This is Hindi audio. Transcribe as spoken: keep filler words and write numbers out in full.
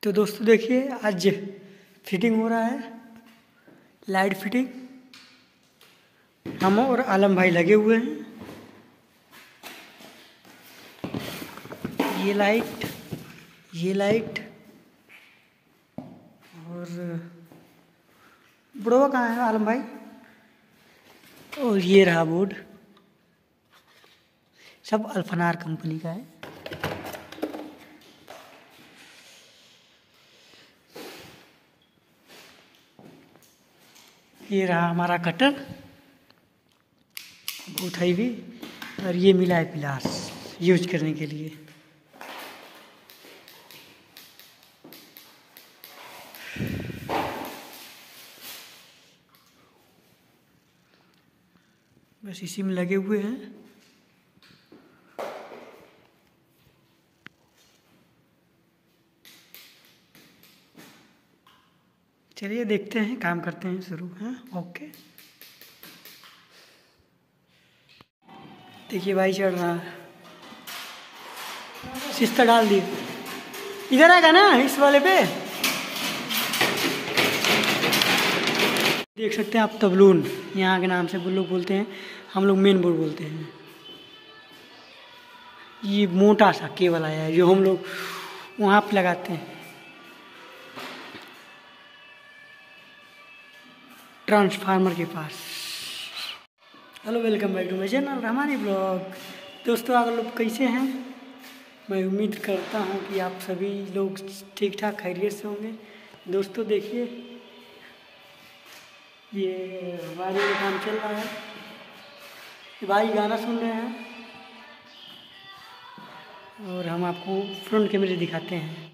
तो दोस्तों देखिए आज फिटिंग हो रहा है, लाइट फिटिंग। हम और आलम भाई लगे हुए हैं। ये लाइट, ये लाइट और बुढ़वा कहाँ है आलम भाई? और ये रहा बोर्ड, सब अल्फनार कंपनी का है। ये रहा हमारा कटर, बहुत हैवी, और ये मिला है पिलास यूज करने के लिए। बस इसी में लगे हुए हैं। चलिए देखते हैं, काम करते हैं शुरू। हैं ओके। देखिए भाई चढ़ रहा है, सिस्ता डाल दी। इधर आएगा ना इस वाले पे, देख सकते हैं आप तबलून, यहाँ के नाम से लोग बोलते हैं, हम लोग मेन बोर्ड बोलते हैं। ये मोटा सा केबल आया है जो हम लोग वहाँ पे लगाते हैं, ट्रांसफार्मर के पास। Hello, welcome back to my channel Rahmani blog. दोस्तों आप लोग कैसे हैं? मैं उम्मीद करता हूं कि आप सभी लोग ठीक ठाक खैरियत से होंगे। दोस्तों देखिए, ये हमारे में काम चल रहा है, भाई गाना सुन रहे हैं और हम आपको फ्रंट कैमरे दिखाते हैं।